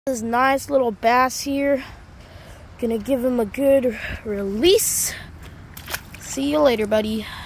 This nice little bass here. Gonna give him a good release. See you later, buddy.